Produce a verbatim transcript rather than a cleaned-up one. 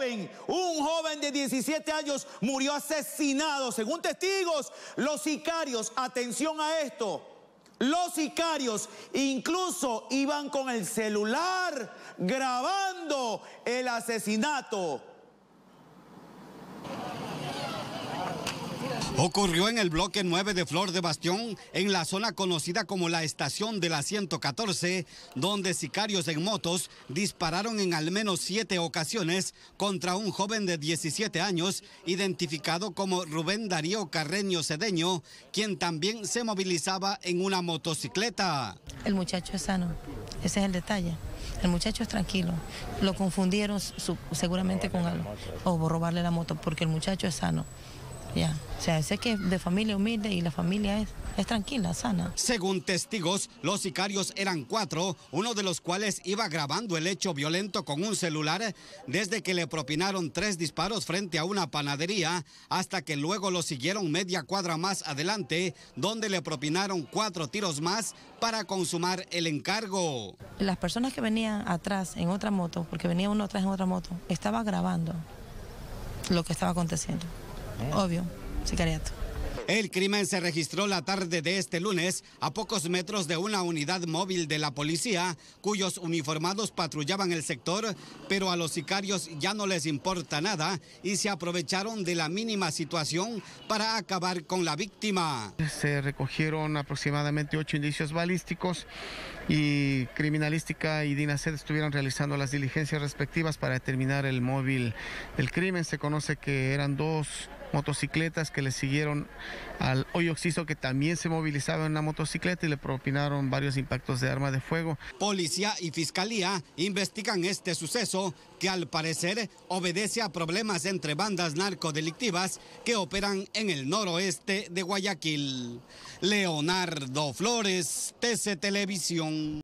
joven, un joven de diecisiete años murió asesinado. Según testigos, los sicarios, atención a esto, los sicarios incluso iban con el celular grabando el asesinato. Ocurrió en el bloque nueve de Flor de Bastión, en la zona conocida como la estación de la ciento catorce, donde sicarios en motos dispararon en al menos siete ocasiones contra un joven de diecisiete años, identificado como Rubén Darío Carreño Cedeño, quien también se movilizaba en una motocicleta. El muchacho es sano, ese es el detalle. El muchacho es tranquilo. Lo confundieron su, seguramente con algo, o robarle la moto, porque el muchacho es sano. Ya, o sea, sé que es de familia humilde y la familia es, es tranquila, sana. Según testigos, los sicarios eran cuatro, uno de los cuales iba grabando el hecho violento con un celular desde que le propinaron tres disparos frente a una panadería hasta que luego lo siguieron media cuadra más adelante, donde le propinaron cuatro tiros más para consumar el encargo. Las personas que venían atrás en otra moto, porque venía uno atrás en otra moto, estaba grabando lo que estaba aconteciendo. Obvio, sicariato. El crimen se registró la tarde de este lunes a pocos metros de una unidad móvil de la policía, cuyos uniformados patrullaban el sector, pero a los sicarios ya no les importa nada y se aprovecharon de la mínima situación para acabar con la víctima. Se recogieron aproximadamente ocho indicios balísticos y Criminalística y DINASED estuvieron realizando las diligencias respectivas para determinar el móvil del crimen. Se conoce que eran dos motocicletas que le siguieron al hoyo occiso, que también se movilizaba en una motocicleta, y le propinaron varios impactos de arma de fuego. Policía y Fiscalía investigan este suceso, que al parecer obedece a problemas entre bandas narcodelictivas que operan en el noroeste de Guayaquil. Leonardo Flores, T C Televisión.